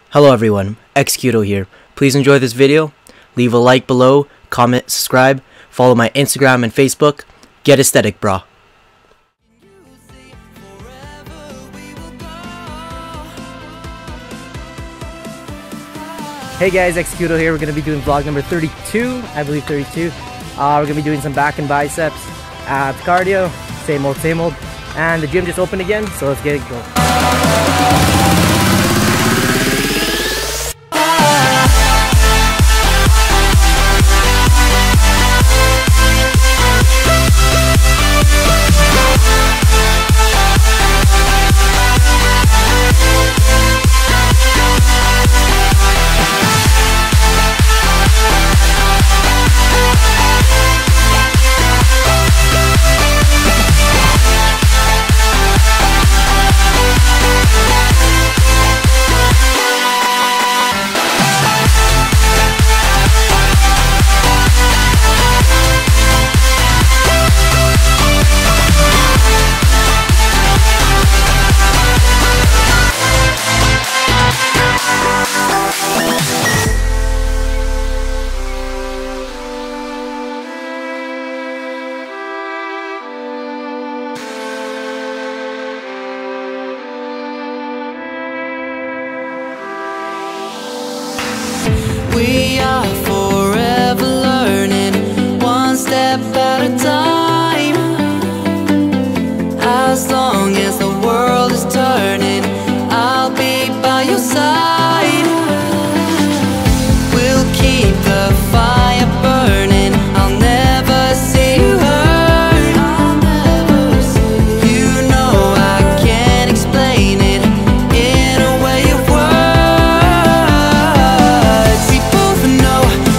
Hello everyone, Xcuto here. Please enjoy this video, leave a like below, comment, subscribe, follow my Instagram and Facebook. Get aesthetic, brah. Hey guys, Xcuto here. We're going to be doing vlog number 32, I believe 32. We're going to be doing some back and biceps, abs, cardio, same old, and the gym just opened again, so let's get it going. We are forever learning, one step at a time. As long as the world is turning, I'll be by your side. We'll keep the fire burning, I'll never see you hurt. You know I can't explain it in a way of words. We both know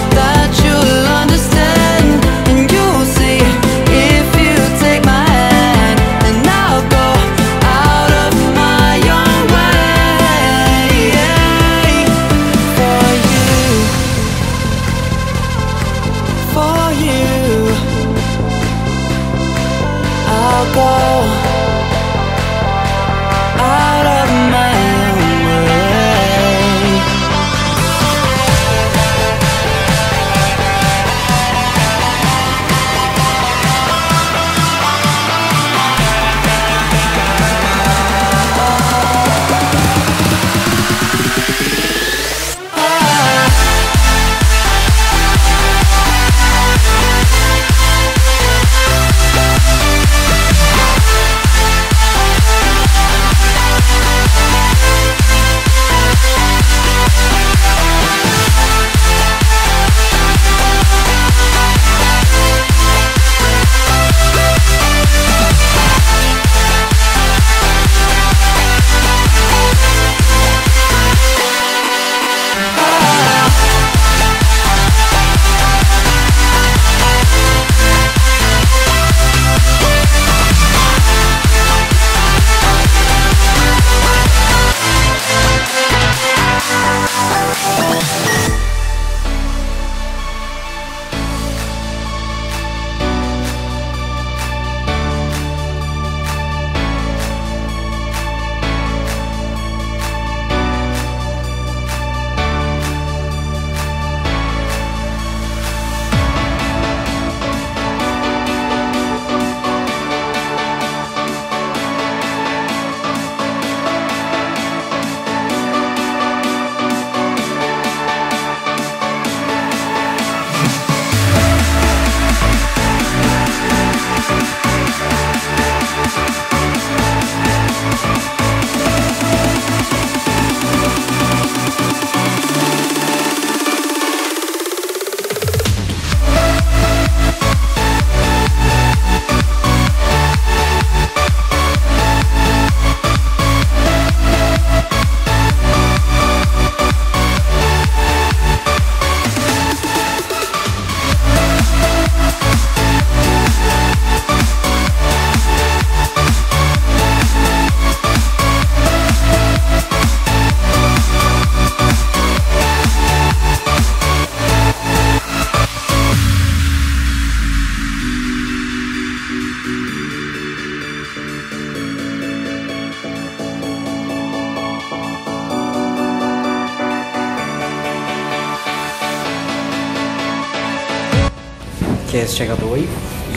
Okay, let's check out the weight.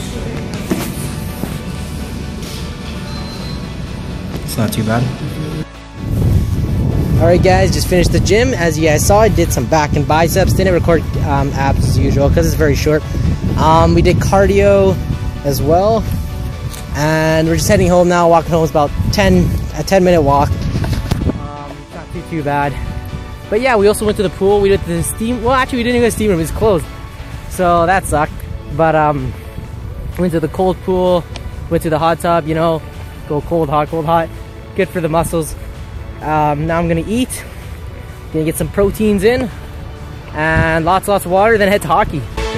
It's not too bad. Alright guys, just finished the gym. As you guys saw, I did some back and biceps. Didn't record abs as usual because it's very short. We did cardio as well. And we're just heading home now. Walking home is about a 10-minute walk. Not too bad. But yeah, we also went to the pool. We did the steam. Well, actually, we didn't go to the steam room. It's closed. So that sucked. But went to the cold pool. Went to the hot tub, you know. Go cold, hot, cold, hot. Good for the muscles. Now I'm gonna eat, gonna get some proteins in, and lots of water, then head to hockey.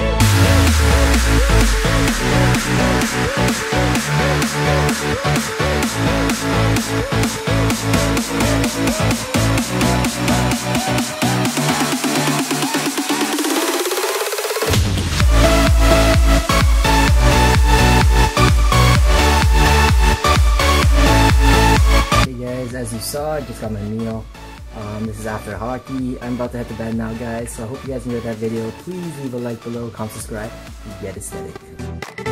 As you saw, I just got my meal. This is after hockey. I'm about to head to bed now, guys. So I hope you guys enjoyed that video. Please leave a like below, comment, subscribe. Get aesthetic.